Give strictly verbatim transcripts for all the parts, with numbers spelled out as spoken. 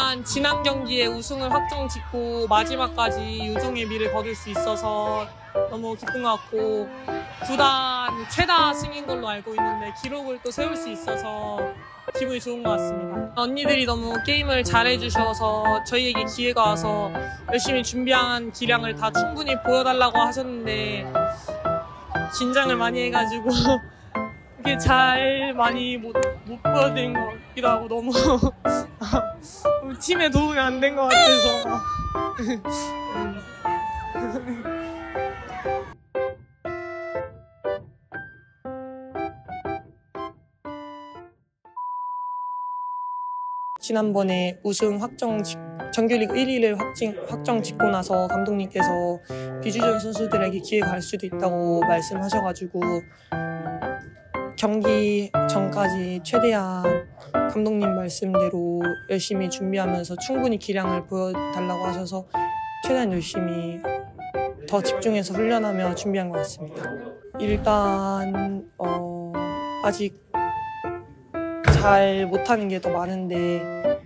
일단 지난 경기에 우승을 확정 짓고 마지막까지 유종의 미를 거둘 수 있어서 너무 기쁜 것 같고, 구단 최다 승인 걸로 알고 있는데 기록을 또 세울 수 있어서 기분이 좋은 것 같습니다. 언니들이 너무 게임을 잘해주셔서 저희에게 기회가 와서 열심히 준비한 기량을 다 충분히 보여달라고 하셨는데 긴장을 많이 해가지고 이게 잘 많이 못, 못 보여드린 것 같기도 하고 너무 팀에 도움이 안 된 것 같아서 지난번에 우승 확정, 정규리그 일 위를 확정, 확정 짓고 나서 감독님께서 비주전 선수들에게 기회가 갈 수도 있다고 말씀하셔가지고 경기 전까지 최대한 감독님 말씀대로 열심히 준비하면서 충분히 기량을 보여달라고 하셔서 최대한 열심히 더 집중해서 훈련하며 준비한 것 같습니다. 일단 어, 아직 잘 못하는 게 더 많은데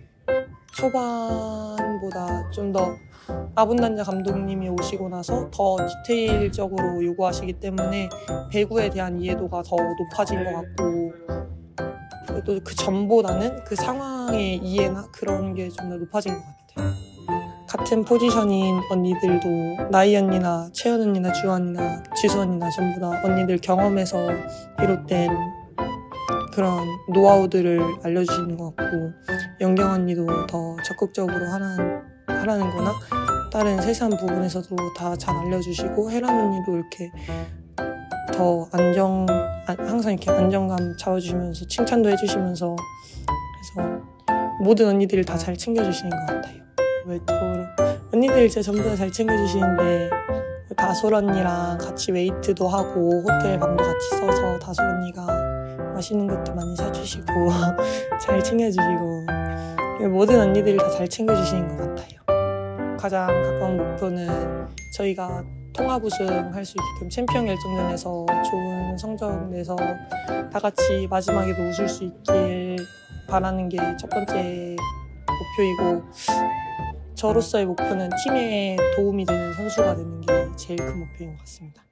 초반보다 좀 더 아분단자 감독님이 오시고 나서 더 디테일적으로 요구하시기 때문에 배구에 대한 이해도가 더 높아진 것 같고, 또 그 전보다는 그 상황의 이해나 그런 게 좀 더 높아진 것 같아요. 같은 포지션인 언니들도 나이 언니나 채연 언니나 주원 언니나 지수 언니나 전부 다 언니들 경험에서 비롯된 그런 노하우들을 알려주시는 것 같고, 영경 언니도 더 적극적으로 하라는, 하라는 거나 다른 세세한 부분에서도 다 잘 알려주시고, 혜란 언니도 이렇게 더 안정, 항상 이렇게 안정감 잡아주시면서 칭찬도 해주시면서 해서 모든 언니들을 다 잘 챙겨주시는 것 같아요. 외적으로 언니들 진짜 전부 다 잘 챙겨주시는데 다솔 언니랑 같이 웨이트도 하고 호텔 방도 같이 써서 다솔 언니가 맛있는 것도 많이 사주시고 잘 챙겨주시고 모든 언니들이 다 잘 챙겨주시는 것 같아요. 가장 가까운 목표는 저희가 통합 우승할 수 있게끔 챔피언 결정전에서 좋은 성적 내서 다 같이 마지막에도 웃을 수 있길 바라는 게 첫 번째 목표이고, 저로서의 목표는 팀에 도움이 되는 선수가 되는 게 제일 큰 목표인 것 같습니다.